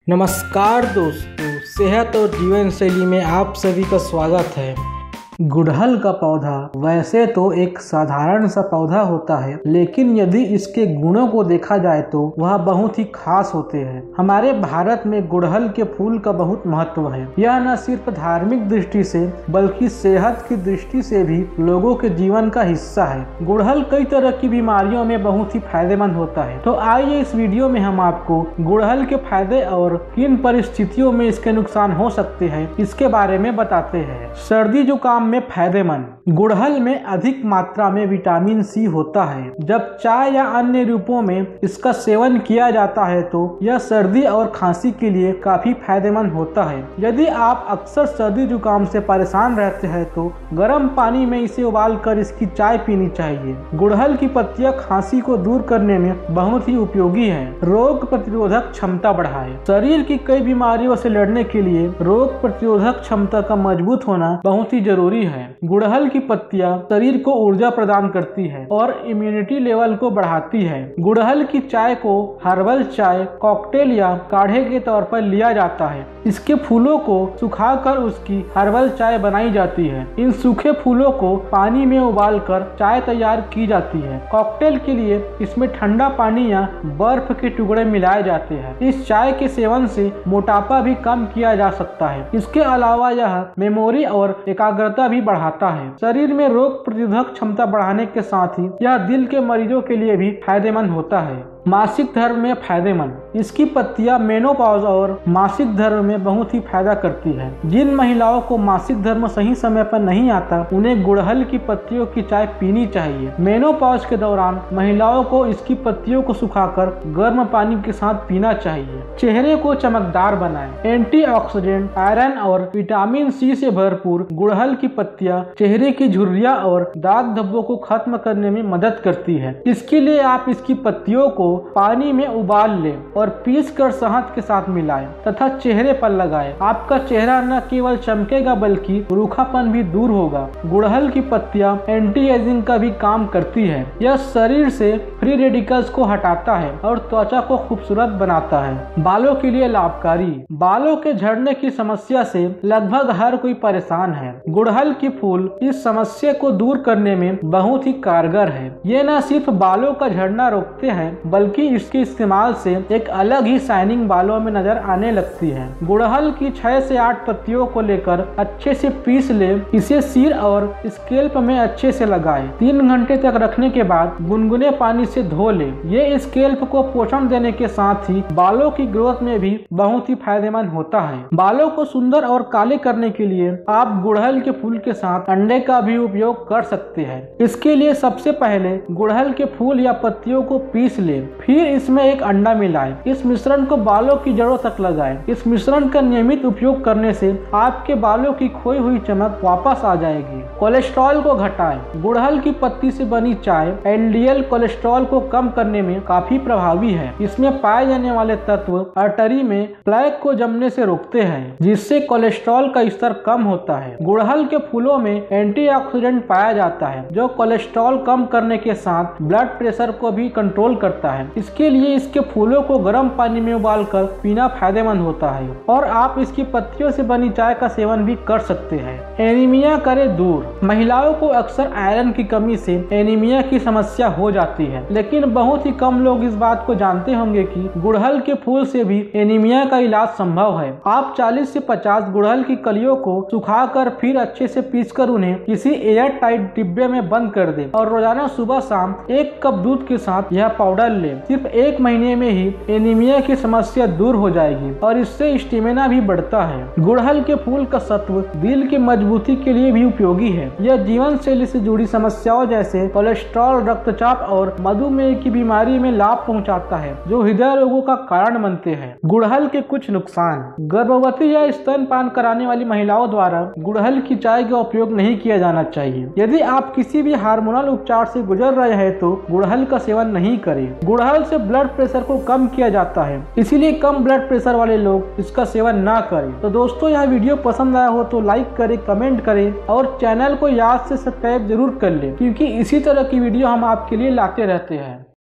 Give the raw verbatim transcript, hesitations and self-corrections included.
नमस्कार दोस्तों, सेहत और जीवन शैली में आप सभी का स्वागत है। गुड़हल का पौधा वैसे तो एक साधारण सा पौधा होता है, लेकिन यदि इसके गुणों को देखा जाए तो वह बहुत ही खास होते हैं। हमारे भारत में गुड़हल के फूल का बहुत महत्व है। यह न सिर्फ धार्मिक दृष्टि से बल्कि सेहत की दृष्टि से भी लोगों के जीवन का हिस्सा है। गुड़हल कई तरह की बीमारियों में बहुत ही फायदेमंद होता है। तो आइए इस वीडियो में हम आपको गुड़हल के फायदे और किन परिस्थितियों में इसके नुकसान हो सकते हैं इसके बारे में बताते हैं। सर्दी जुकाम में फायदेमंद। गुड़हल में अधिक मात्रा में विटामिन सी होता है। जब चाय या अन्य रूपों में इसका सेवन किया जाता है तो यह सर्दी और खांसी के लिए काफी फायदेमंद होता है। यदि आप अक्सर सर्दी जुकाम से परेशान रहते हैं तो गर्म पानी में इसे उबाल कर इसकी चाय पीनी चाहिए। गुड़हल की पत्तियां खांसी को दूर करने में बहुत ही उपयोगी है। रोग प्रतिरोधक क्षमता बढ़ाए। शरीर की कई बीमारियों से लड़ने के लिए रोग प्रतिरोधक क्षमता का मजबूत होना बहुत ही जरूरी है। गुड़हल की पत्तियां शरीर को ऊर्जा प्रदान करती है और इम्यूनिटी लेवल को बढ़ाती है। गुड़हल की चाय को हर्बल चाय, कॉकटेल या काढ़े के तौर पर लिया जाता है। इसके फूलों को सुखाकर उसकी हर्बल चाय बनाई जाती है। इन सूखे फूलों को पानी में उबालकर चाय तैयार की जाती है। कॉकटेल के लिए इसमें ठंडा पानी या बर्फ के टुकड़े मिलाए जाते हैं। इस चाय के सेवन से मोटापा भी कम किया जा सकता है। इसके अलावा यह मेमोरी और एकाग्रता भी बढ़ाता है। शरीर में रोग प्रतिरोधक क्षमता बढ़ाने के साथ ही यह दिल के मरीजों के लिए भी फायदेमंद होता है। मासिक धर्म में फायदेमंद। इसकी पत्तियां मेनोपॉज और मासिक धर्म में बहुत ही फायदा करती है। जिन महिलाओं को मासिक धर्म सही समय पर नहीं आता उन्हें गुड़हल की पत्तियों की चाय पीनी चाहिए। मेनोपॉज के दौरान महिलाओं को इसकी पत्तियों को सुखाकर गर्म पानी के साथ पीना चाहिए। चेहरे को चमकदार बनाए। एंटीऑक्सीडेंट, आयरन और विटामिन सी से भरपूर गुड़हल की पत्तियां चेहरे की झुर्रियां और दाग धब्बों को खत्म करने में मदद करती है। इसके लिए आप इसकी पत्तियों को पानी में उबाल लें और पीसकर शहद के साथ मिलाएं तथा चेहरे पर लगाएं। आपका चेहरा न केवल चमकेगा बल्कि रूखापन भी दूर होगा। गुड़हल की पत्तियां एंटी एजिंग का भी काम करती है। यह शरीर से फ्री रेडिकल्स को हटाता है और त्वचा को खूबसूरत बनाता है। बालों के लिए लाभकारी। बालों के झड़ने की समस्या से लगभग हर कोई परेशान है। गुड़हल की फूल इस समस्या को दूर करने में बहुत ही कारगर है। ये न सिर्फ बालों का झड़ना रोकते हैं बल्कि इसके इस्तेमाल से एक अलग ही शाइनिंग बालों में नजर आने लगती है। गुड़हल की छह से आठ पत्तियों को लेकर अच्छे से पीस ले। इसे सिर और स्कैल्प में अच्छे से लगाएं। तीन घंटे तक रखने के बाद गुनगुने पानी से धो ले। ये स्कैल्प को पोषण देने के साथ ही बालों की ग्रोथ में भी बहुत ही फायदेमंद होता है। बालों को सुंदर और काले करने के लिए आप गुड़हल के फूल के साथ अंडे का भी उपयोग कर सकते हैं। इसके लिए सबसे पहले गुड़हल के फूल या पत्तियों को पीस ले, फिर इसमें एक अंडा मिलाएं। इस मिश्रण को बालों की जड़ों तक लगाएं। इस मिश्रण का नियमित उपयोग करने से आपके बालों की खोई हुई चमक वापस आ जाएगी। कोलेस्ट्रॉल को घटाएं। गुड़हल की पत्ती से बनी चाय एल डी एल कोलेस्ट्रॉल को कम करने में काफी प्रभावी है। इसमें पाए जाने वाले तत्व आर्टरी में प्लेक को जमने से रोकते हैं, जिससे कोलेस्ट्रॉल का स्तर कम होता है। गुड़हल के फूलों में एंटीऑक्सीडेंट पाया जाता है जो कोलेस्ट्रॉल कम करने के साथ ब्लड प्रेशर को भी कंट्रोल करता है। इसके लिए इसके फूलों को गर्म पानी में उबालकर पीना फायदेमंद होता है और आप इसकी पत्तियों से बनी चाय का सेवन भी कर सकते हैं। एनीमिया करे दूर। महिलाओं को अक्सर आयरन की कमी से एनीमिया की समस्या हो जाती है, लेकिन बहुत ही कम लोग इस बात को जानते होंगे कि गुड़हल के फूल से भी एनीमिया का इलाज संभव है। आप चालीस से पचास गुड़हल की कलियों को सुखाकर फिर अच्छे से पीसकर उन्हें किसी एयर टाइट डिब्बे में बंद कर दें और रोजाना सुबह शाम एक कप दूध के साथ यह पाउडर लें। सिर्फ एक महीने में ही एनीमिया की समस्या दूर हो जाएगी और इससे स्टेमिना भी बढ़ता है। गुड़हल के फूल का सत्व दिल की मजबूती के लिए भी उपयोगी है। यह जीवन शैली से जुड़ी समस्याओं जैसे कोलेस्ट्रॉल, रक्तचाप और मधुमेह की बीमारी में लाभ पहुंचाता है, जो हृदय रोगों का कारण बनते हैं। गुड़हल के कुछ नुकसान। गर्भवती या स्तनपान कराने वाली महिलाओं द्वारा गुड़हल की चाय का उपयोग नहीं किया जाना चाहिए। यदि आप किसी भी हार्मोनल उपचार से गुजर रहे हैं तो गुड़हल का सेवन नहीं करें। गुड़हल से ब्लड प्रेशर को कम किया जाता है, इसीलिए कम ब्लड प्रेशर वाले लोग इसका सेवन ना करें। तो दोस्तों, यह वीडियो पसंद आया हो तो लाइक करें, कमेंट करें और चैनल को याद से सब्सक्राइब जरूर कर लें, क्योंकि इसी तरह की वीडियो हम आपके लिए लाते रहते हैं।